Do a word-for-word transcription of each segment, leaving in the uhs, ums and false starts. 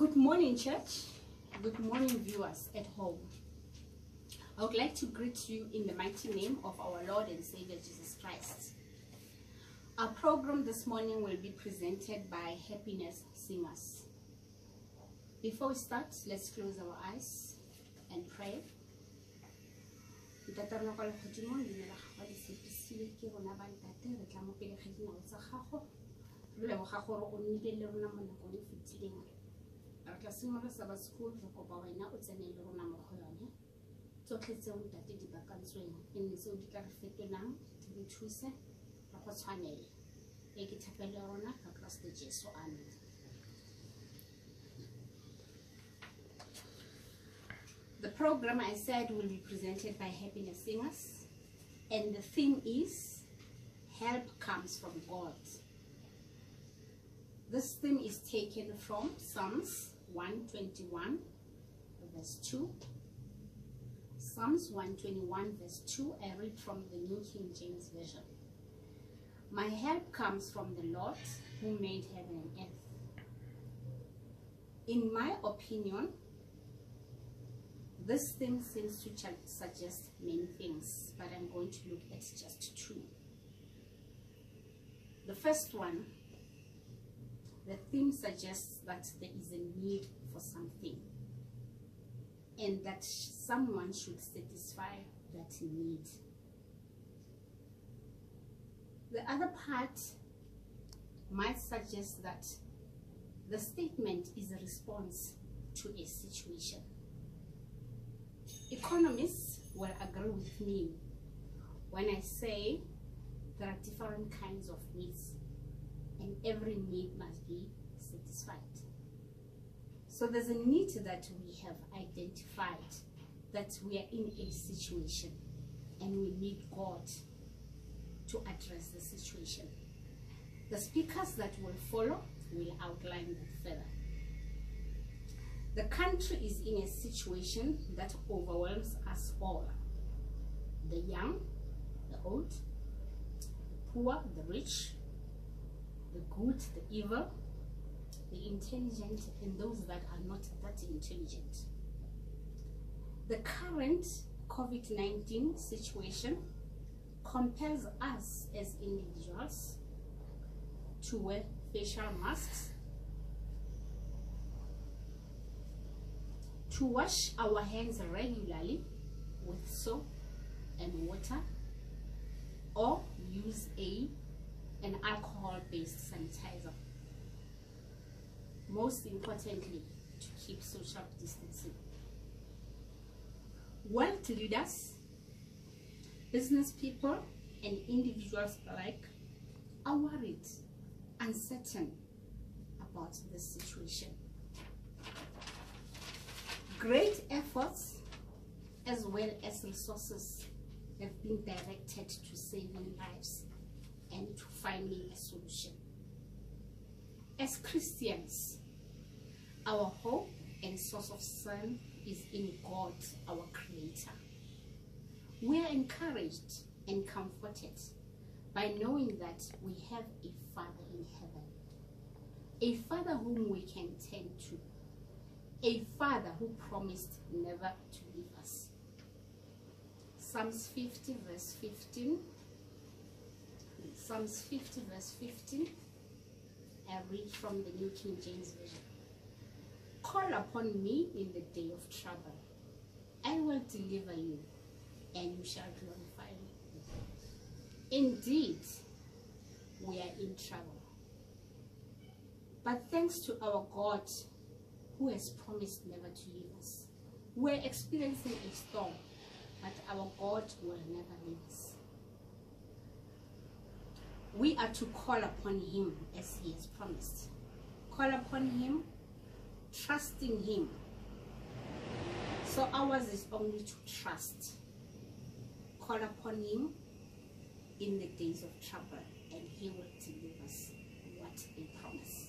Good morning, church. Good morning, viewers at home. I would like to greet you in the mighty name of our Lord and Savior Jesus Christ. Our program this morning will be presented by Happiness Singers. Before we start, let's close our eyes and pray. Re tla simolola Sabbath school re kopa wena o tsene le rona mo go yone tsotlhe tseo ntate di bakantsweng e nne tseo di tla re fetolang di re thuse re go tshwanela e ke thapelo ya rona ka Kristo Jesu. Amen. The program, I said, will be presented by Happiness Singers, and the theme is Help Comes from God. This theme is taken from Psalms one twenty-one verse two. Psalms one twenty-one verse two, I read from the New King James Version. My help comes from the Lord who made heaven and earth. In my opinion, this theme seems to suggest many things, but I'm going to look at just two. The first one, the theme suggests that there is a need for something and that someone should satisfy that need. The other part might suggest that the statement is a response to a situation. Economists will agree with me when I say there are different kinds of needs, and every need must be satisfied. So there's a need that we have identified, that we are in a situation and we need God to address the situation. The speakers that will follow will outline that further. The country is in a situation that overwhelms us all. The young, the old, the poor, the rich, the good, the evil, the intelligent, and those that are not that intelligent. The current COVID nineteen situation compels us as individuals to wear facial masks, to wash our hands regularly with soap and water, or use a an alcohol-based sanitizer. Most importantly, to keep social distancing. World leaders, business people, and individuals alike are worried, uncertain about this situation. Great efforts as well as resources have been directed to saving lives and to finding a solution. As Christians, our hope and source of strength is in God, our Creator. We are encouraged and comforted by knowing that we have a Father in heaven, a Father whom we can turn to, a Father who promised never to leave us. Psalms fifty verse fifteen. Psalms fifty verse fifteen, I read from the New King James Version. Call upon me in the day of trouble. I will deliver you, and you shall glorify me. Indeed, we are in trouble. But thanks to our God, who has promised never to leave us. We're experiencing a storm, but our God will never leave us. We are to call upon him as he has promised. Call upon him, trusting him. So ours is only to trust. Call upon him in the days of trouble, and he will deliver us what he promised.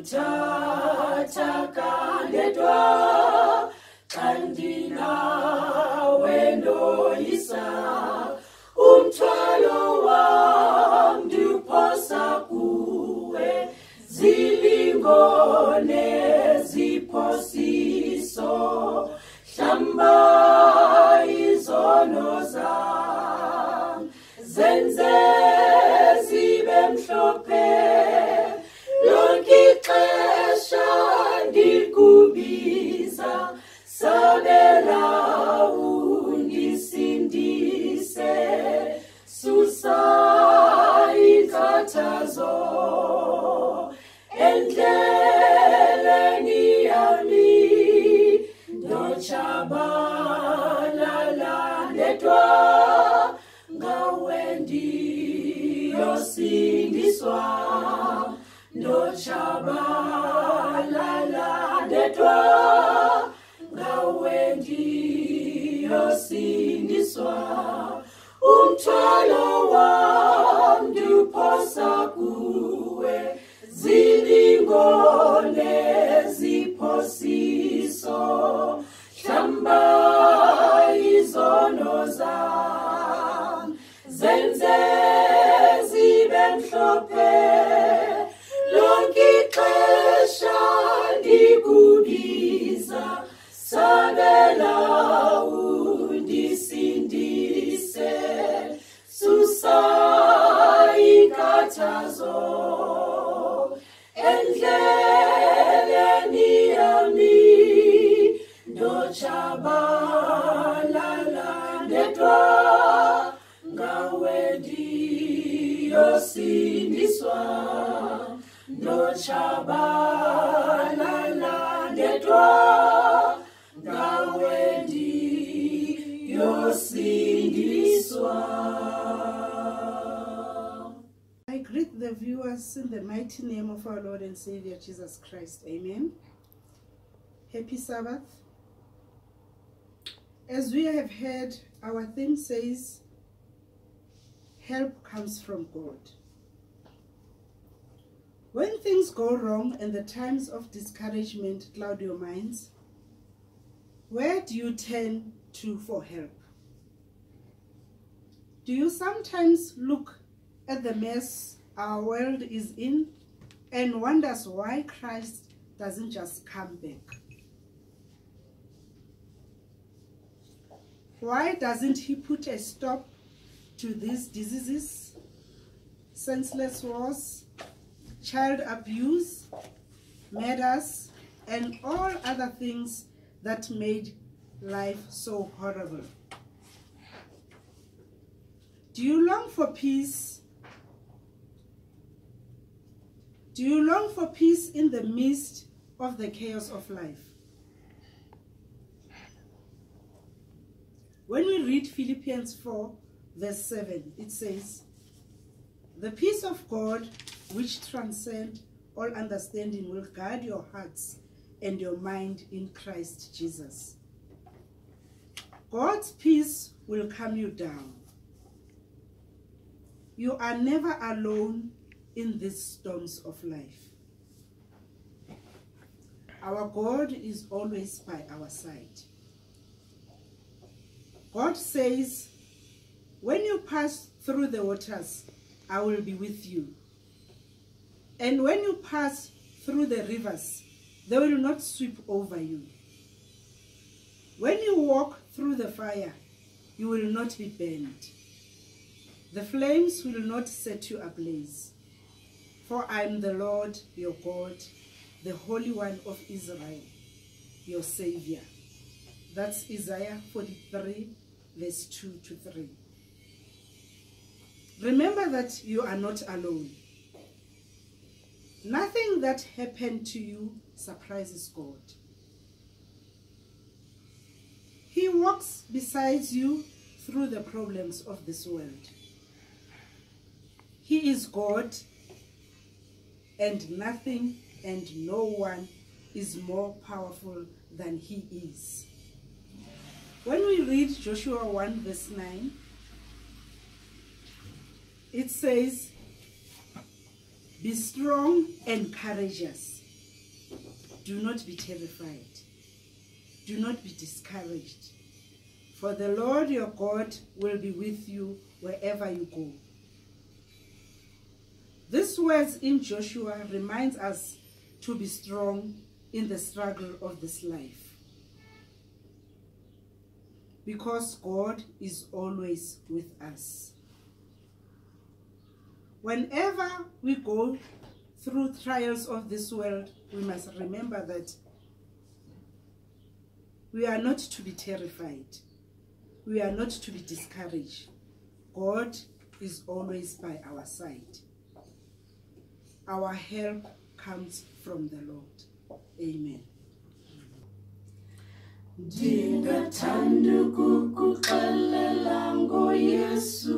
kuthatha ndedwa kandinawe ndoyisa umthwalo wam ndiwuphosa kuwe zilingone ziphosiso hlamba izono zam zenze zibe mhlophe lonke ixesha ndikubiza sabela undisindise susa inkathazo endleleni yami ndotshabalala ndedwa ngawe ndiyosindiswa ndotshabalala ndedwa ngawe ndiyosindiswa umthwalo wam ndiwuphosa kuwe zilingone ziphosiso hlamba izono zam zenze zibe mhlophe lonke ixesha ndikubiza sabela undisindise susa inkathazo endleleni yami ndotshabalala ndedwa ngawe ndiyosindiswa ndotshabalala ndedwa ngawe ndiyosindiswa. I greet the viewers in the mighty name of our Lord and Savior Jesus Christ. Amen. Happy Sabbath. As we have heard, our theme says, help comes from God. When things go wrong and the times of discouragement cloud your minds, where do you turn to for help? Do you sometimes look at the mess our world is in and wonders why Christ doesn't just come back? Why doesn't he put a stop to these diseases, senseless wars, child abuse, murders, and all other things that made life so horrible? Do you long for peace? Do you long for peace in the midst of the chaos of life? When we read Philippians four, verse seven, it says, "The peace of God, which transcends all understanding, will guard your hearts and your mind in Christ Jesus." God's peace will calm you down. You are never alone in these storms of life. Our God is always by our side. God says, when you pass through the waters, I will be with you. And when you pass through the rivers, they will not sweep over you. When you walk through the fire, you will not be burned. The flames will not set you ablaze. For I am the Lord your God, the Holy One of Israel, your Savior. That's Isaiah forty-three, verse two to three. Remember that you are not alone. Nothing that happened to you surprises God. He walks beside you through the problems of this world. He is God, and nothing and no one is more powerful than he is. When we read Joshua one verse nine, it says, "Be strong and courageous. do not be terrified. Do not be discouraged. For the Lord your God will be with you wherever you go. These words in Joshua reminds us to be strong in the struggle of this life, because God is always with us. Whenever we go through trials of this world, we must remember that we are not to be terrified. We are not to be discouraged. God is always by our side. Our help comes from the Lord. Amen. Ndingathanda ukukuxelela ngoYesu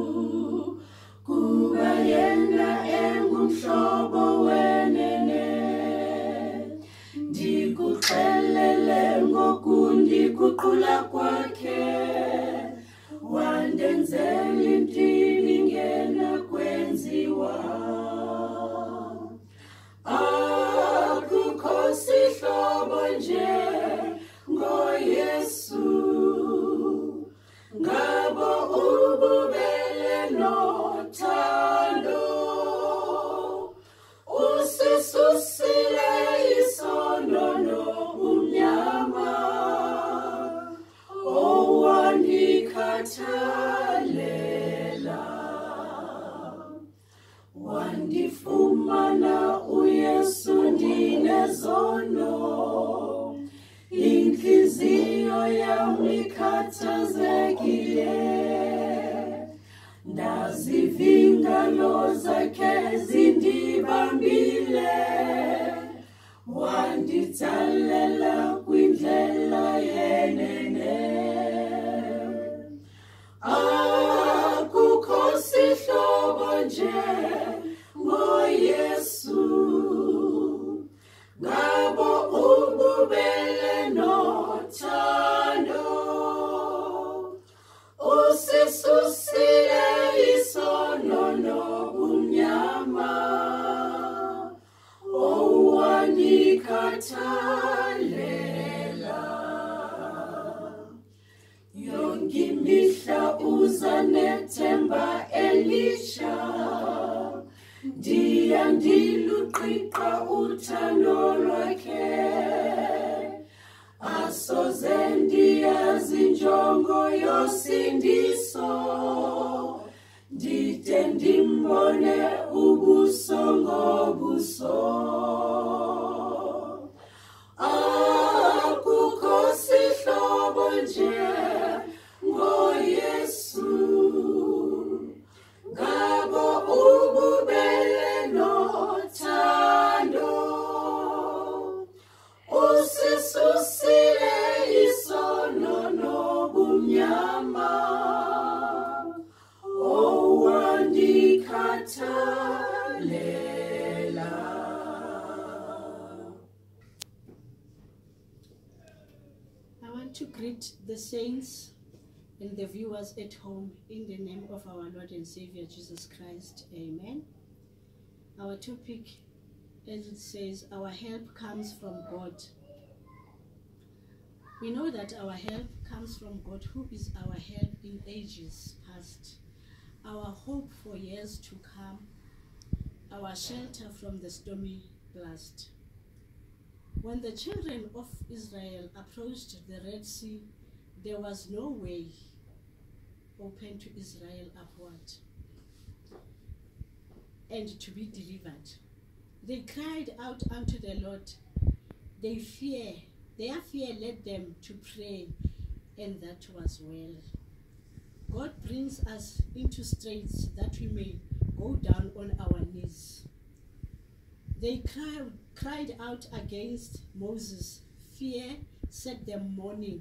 kuba yena engumhlobo wenene. Ndikuxelele ngokundiguqula kwakhe, wandenzela intini ngena kwenziwa. Akukho sihlobo nje ngoYesu, ngabo ububele nothando, usisusile isono nobumnyama, owandikhathalela. Wandifumana uYesu ndinezono, inhliziyo yami ikhathazekile. Ndazivingalo zakhe zindibambile, wanditsalela kwindlela yenene. Akukho sihlobo nje ngoYesu, ngabo ububele nothando, usisusile isono nobumnyama, owandikhathalela. Yonke imihla uza nethemba elisha, ndiya ndiluqiqa uthando lwakhe. Asoze ndiyazi injongo yosindiso, ndide ndimbone ubuso ngobuso. Akukho sihlobo nje ngoYesu, ngabo ububele nothando, usisusile isono nobumnyama, owandikhathalela. I want to greet the saints and the viewers at home in the name of our Lord and Savior Jesus Christ. Amen. Our topic, as it says, our help comes from God. We know that our help comes from God, who is our help in ages past, our hope for years to come, our shelter from the stormy blast. When the children of Israel approached the Red Sea, there was no way open to Israel upward and to be delivered. They cried out unto the Lord. They fear, their fear led them to pray, and that was well. God brings us into straits that we may go down on our knees. They cried, cried out against Moses. Fear set them mourning,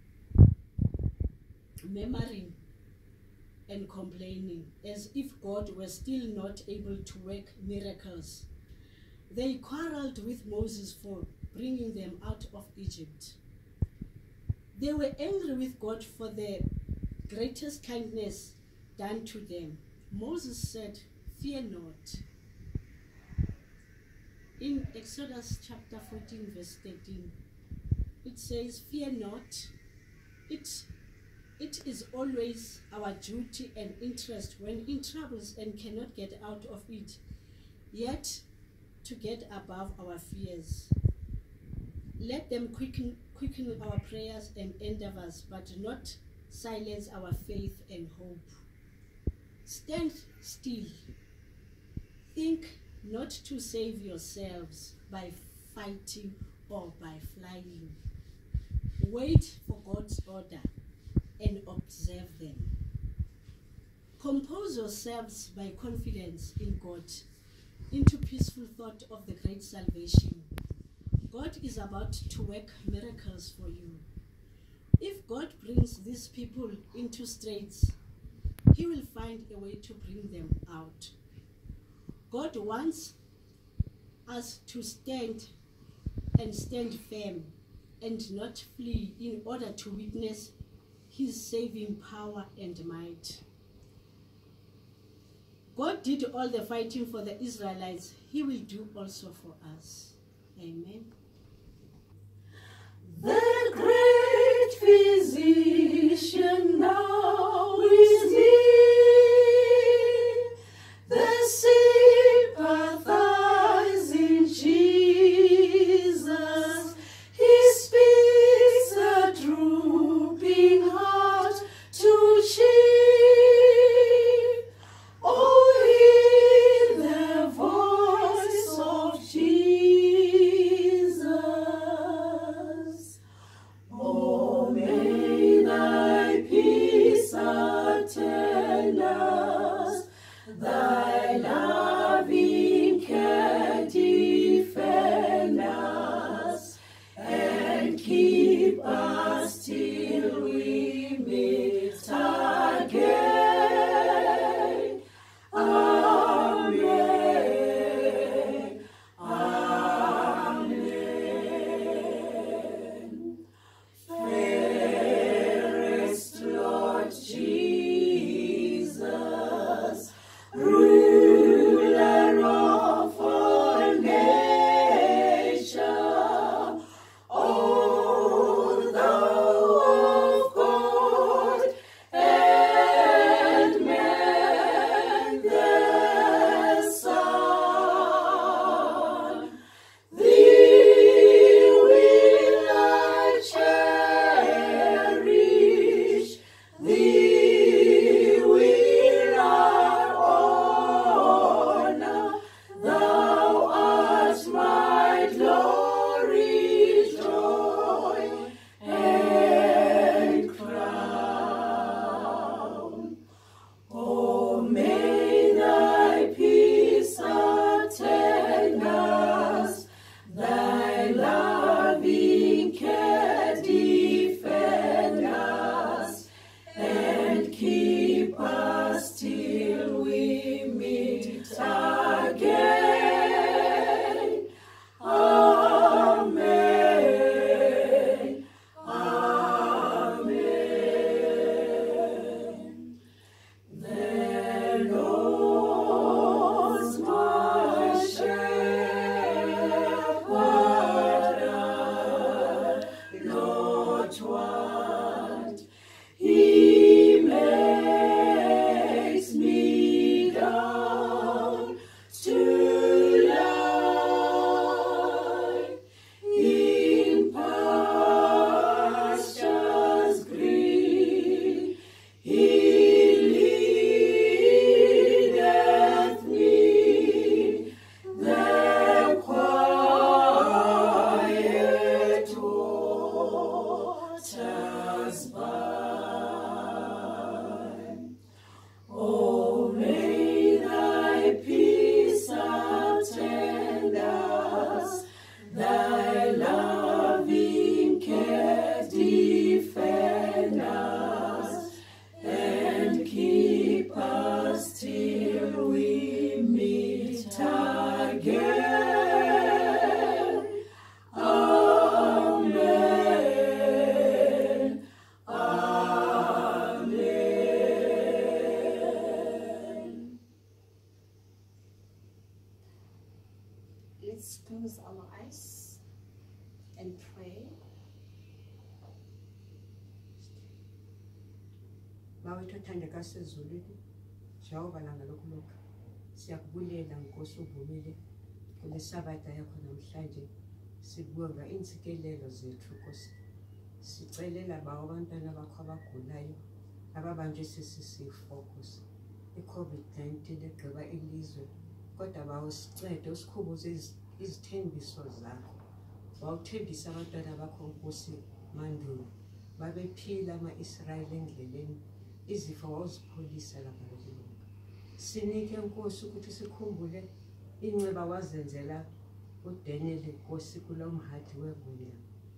murmuring and complaining, as if God were still not able to work miracles. They quarreled with Moses for bringing them out of Egypt. They were angry with God for the greatest kindness done to them. Moses said, "Fear not. In Exodus chapter fourteen, verse thirteen, it says, "Fear not, it, it is always our duty and interest when in troubles and cannot get out of it, yet to get above our fears. Let them quicken, quicken our prayers and endeavors, but not silence our faith and hope. Stand still. Think not to save yourselves by fighting or by flying. Wait for God's order and observe them. Compose yourselves by confidence in God into peaceful thought of the great salvation. God is about to work miracles for you. If God brings these people into straits, He will find a way to bring them out. God wants us to stand and stand firm and not flee in order to witness His saving power and might. God did all the fighting for the Israelites. He will do also for us. Amen. The great physician now is near, the sympathizing Jesus. He speaks a drooping heart to cheer. Oh, hear the voice of Jesus. rise and pray. Bawethu othandeka sezulwini, Jehova langa lokulokha. Siyakubulela Nkosi uvumile kule sabatha yakho namhlanje. Sibonga intsikelelo zethu Nkosi. Sicelela bawo abantwana bakho abagulayo ababanjwe sisifo Nkosi. I-COVID nineteen egqiba ilizwe. Kodwa bawo sincede usikhumbuze izithembiso zakho. Wawuthembisa abantwana bakho Nkosi mandulo. Babephila ama-Israyeli endleleni. Izifo wawuzipholisa lapha lokulunga. Sinike Nkosi ukuthi sikhumbule inceba wazenzela uDaniel Nkosi kulo mhathi wegunya.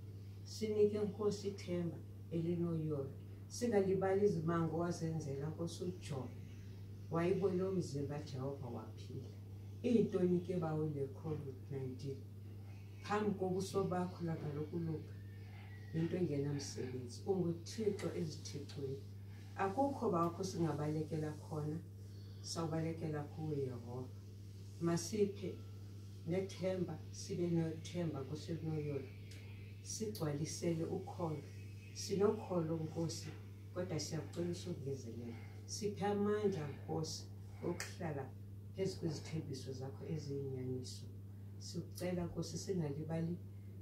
Sinike Nkosi ithemba elinoyolo. Singalibali izimango wazenzela Nkosi uJob. Wayibona umzimba Jehova waphila. Iy'ntoni ke bawo le-COVID nineteen. Phambi kobuso bakho lapha lokulunga. Into engenamsebenzi. UnguThixo ezithixweni. Akukho bakho singabalekela khona. Sawubalekela kuwe Yehova. Masiphe nethemba sibe nethemba Nkosi elinoyolo. Sigcwalisele ukholo. Sinokholo Nkosi kodwa siyakucela ukugezelela. Siphe amandla Nkosi okuhlala phezu kwezithembiso zakho eziyinyaniso. Sikucela Nkosi singalibali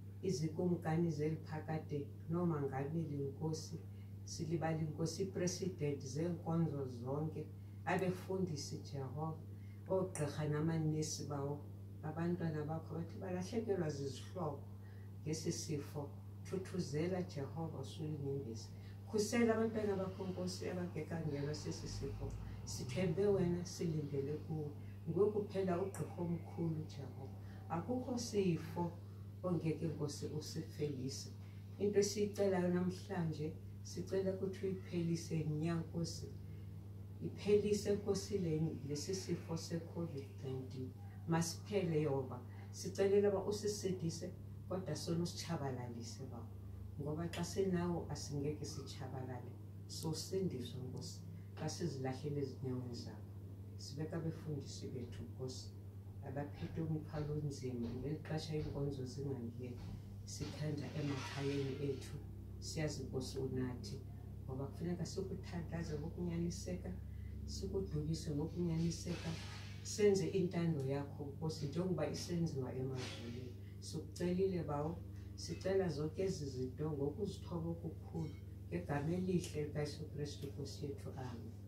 izikumkani zeliphakade noma ngabili Nkosi. Silibali Nkosi president zenkonzo zonke. Abefundisi Jehova. Ogqirha namanesi bawo. Abantwana bakho bathi balahlekelwa zizihlobo ngesi sifo. Thuthuzela Jehova usulinyembezi. Khusela abantwana bakho Nkosi abagekangelwa sesi sifo. Sithembe wena silindele kuwe. Nguwe kuphela ugqirha omkhulu Jehova. Akukho sifo ongeke Nkosi usifelise. Into esiyicelayo namhlanje sicela ukuthi uyiphelise nyankosi. Iphelise Nkosi lesi sifo se-COVID nineteen. Masiphele Yehova. Sicelela ba usisidise kodwa sona usichabalalise ba. Ngoba xa sinawo asingeke sichabalale. So sindiswa Nkosi. Xa sizilahlele ezinyaweni zakho. Sibeka abefundisi bethu Nkosi. Abaphethe umthwalo onzima ngexesha inkonzo zingangeni. Sithanda emakhayeni ethu. Siyazi Nkosi unathi. Ngoba kufuneka sikuthandaze ngokunyaniseka. Sikudlulise ngokunyaniseka. Senze intando yakho Nkosi njengoba isenziwa emazulwini. Sikucelile bawo. Sicela zonke ezi zinto ngokuzithoba okukhulu. Ngegama elihle likaYesu Kristu Nkosi yethu. Amen.